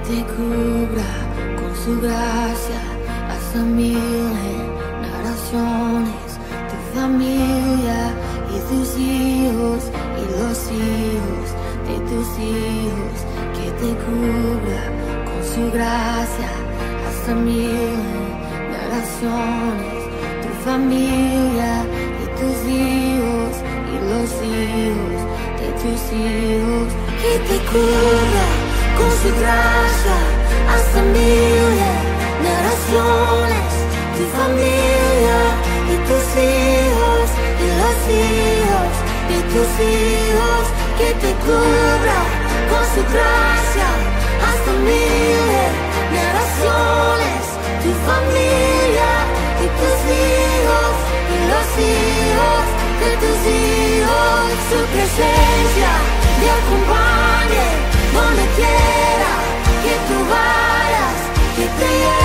te cubra con su gracia hasta 1000 generaciones, tu familia y tus hijos y los hijos de tus hijos, que te cubra con su gracia hasta 1000 generaciones, tu familia y tus hijos y los hijos de tus hijos, que te cubra con su gracia hasta 1000 generaciones, tu familia y tus hijos y los hijos de tus hijos, que te cubra con su gracia hasta 1000 generaciones, tu familia y tus hijos y los hijos de tus hijos, su presencia te acompañe donde quiera que tú vayas, que te lleve